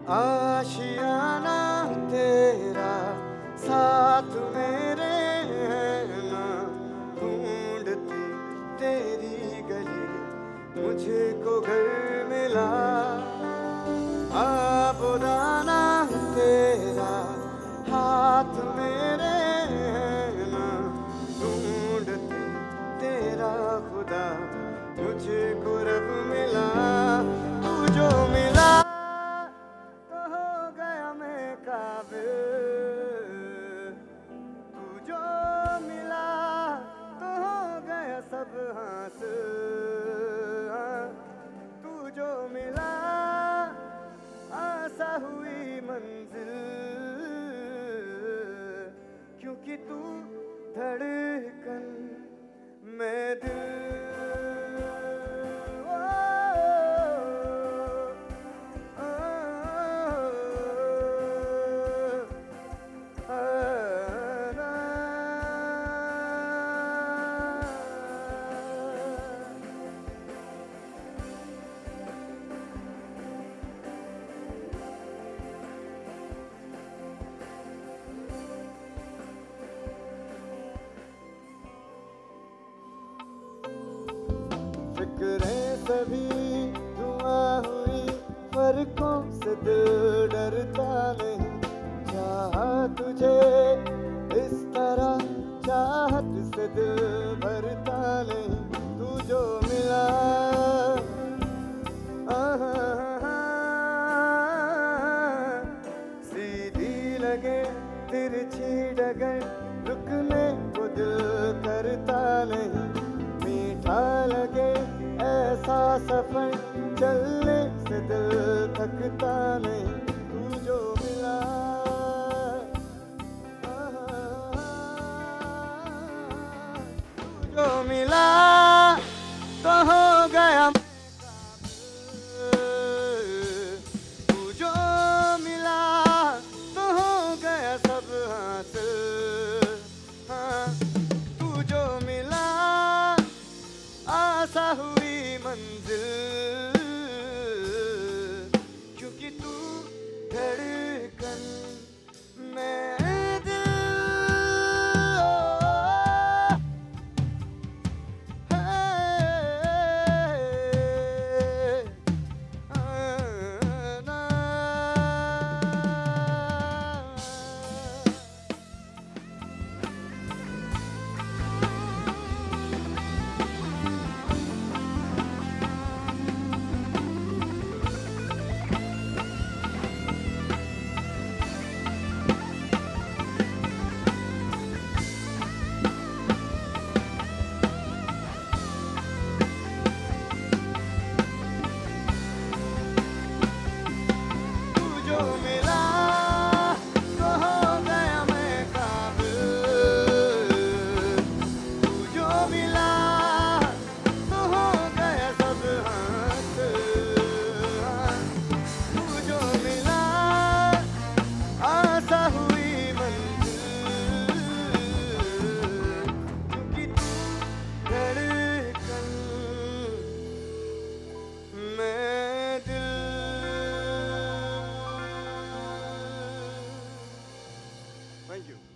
आशियाना तेरा साथ मेरे है ना, ढूंढती तेरी गली मुझको घर मिला। आबुदाना तेरा हाथ मेरे है ना, ढूंढती तेरा खुदा मुझको रब मिला। तू जो मिला तो हो गया मैं काबिल, तू जो मिला तो हो गया सब हासिल। तू जो मिला आसा हुई मंजिल, क्योंकि तू धड़कन मैं दिल। फिक्रें सभी धुआं हुई, फर्कों से दिल डरता नहीं। चाहा तुझे इस तरह चाहत से दिल भरता नहीं। तू जो मिला सीधी लगे तिरछी डगर, रुकने को दिल करता नहीं। मीठा लगे ऐसा सफर, चलने से दिल थकता नहीं। तू जो मिला तू जो मिला तो हो गया मैं काबिल, तू जो मिला तो हो गया सब हासिल। हाँ, तू जो मिला आसा हुई मंजिल, क्योंकि तू धड़कन मैं दिल। Thank you.